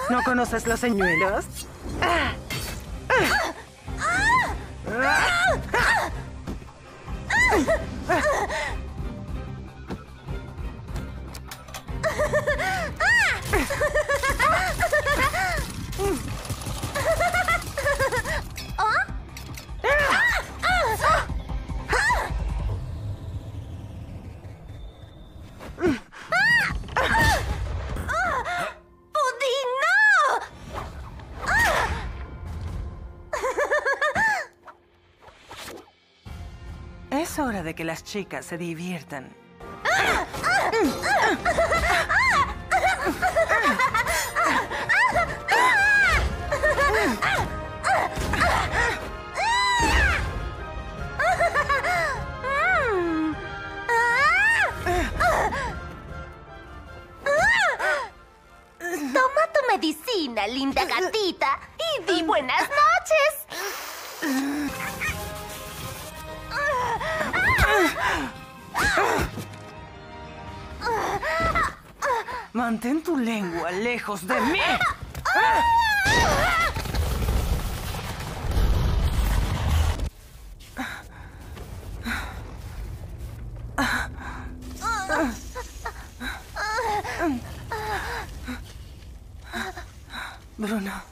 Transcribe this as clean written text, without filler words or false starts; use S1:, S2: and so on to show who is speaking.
S1: ¿No conoces los señuelos? Es hora de que las chicas se diviertan.
S2: Toma tu medicina, linda gatita, y di buenas noches.
S1: Mantén tu lengua lejos de mí. Bruno.